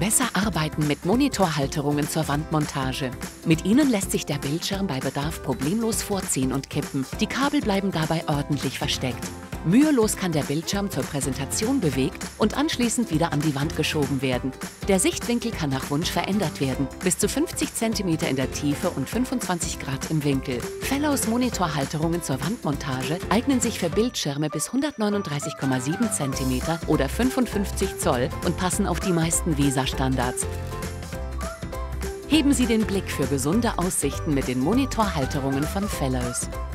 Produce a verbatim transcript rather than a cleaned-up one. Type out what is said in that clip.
Besser arbeiten mit Monitorhalterungen zur Wandmontage. Mit ihnen lässt sich der Bildschirm bei Bedarf problemlos vorziehen und kippen. Die Kabel bleiben dabei ordentlich versteckt. Mühelos kann der Bildschirm zur Präsentation bewegt und anschließend wieder an die Wand geschoben werden. Der Sichtwinkel kann nach Wunsch verändert werden, bis zu fünfzig Zentimeter in der Tiefe und fünfundzwanzig Grad im Winkel. Fellows Monitorhalterungen zur Wandmontage eignen sich für Bildschirme bis hundertneununddreißig Komma sieben Zentimeter oder fünfundfünfzig Zoll und passen auf die meisten VESA-Standards. Heben Sie den Blick für gesunde Aussichten mit den Monitorhalterungen von Fellows.